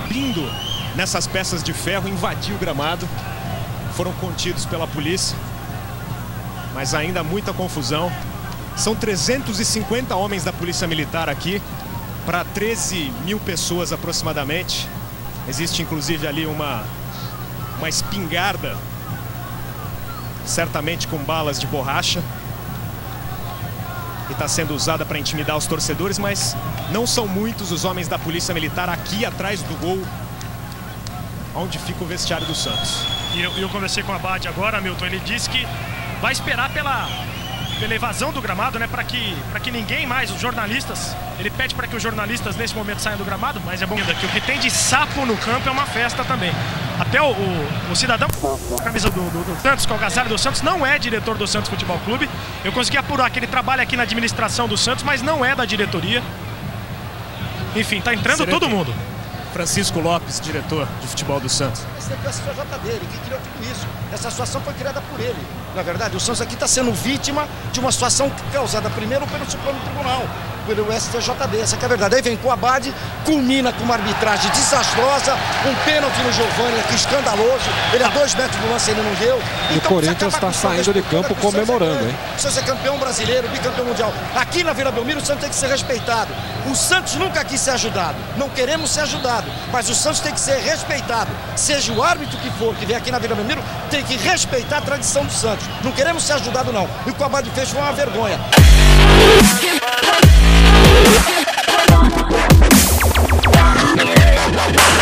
subindo nessas peças de ferro, invadiu o gramado. Foram contidos pela polícia, mas ainda muita confusão. São 350 homens da Polícia Militar aqui, para 13 mil pessoas aproximadamente. Existe inclusive ali uma espingarda, certamente com balas de borracha, que está sendo usada para intimidar os torcedores, mas não são muitos os homens da Polícia Militar aqui atrás do gol, onde fica o vestiário do Santos. E eu conversei com o Abad agora, Milton. Ele disse que vai esperar pela evasão do gramado, né, para que ninguém mais, os jornalistas, ele pede para que os jornalistas nesse momento saiam do gramado, mas é bom que o que tem de sapo no campo é uma festa também. Até o cidadão com a camisa do Santos, com o agasalho do Santos, não é diretor do Santos Futebol Clube. Eu consegui apurar que ele trabalha aqui na administração do Santos, mas não é da diretoria. Enfim, tá entrando todo mundo. Francisco Lopes, diretor de futebol do Santos. Esse é a situação dele, que criou tudo isso. Essa situação foi criada por ele. Na verdade, o Santos aqui está sendo vítima de uma situação causada primeiro pelo Supremo Tribunal, pelo STJD, essa que é a verdade. Aí vem com o Abad, culmina com uma arbitragem desastrosa, um pênalti no Giovani aqui escandaloso, ele a 2 metros do lance ele não deu. E o Corinthians está saindo de campo comemorando, hein? O Santos é campeão brasileiro, bicampeão mundial. Aqui na Vila Belmiro o Santos tem que ser respeitado. O Santos nunca quis ser ajudado, não queremos ser ajudado, mas o Santos tem que ser respeitado. Seja o árbitro que for, que vem aqui na Vila Belmiro, tem que respeitar a tradição do Santos. Não queremos ser ajudados não. E o que o Abad fez foi uma vergonha. Yeah.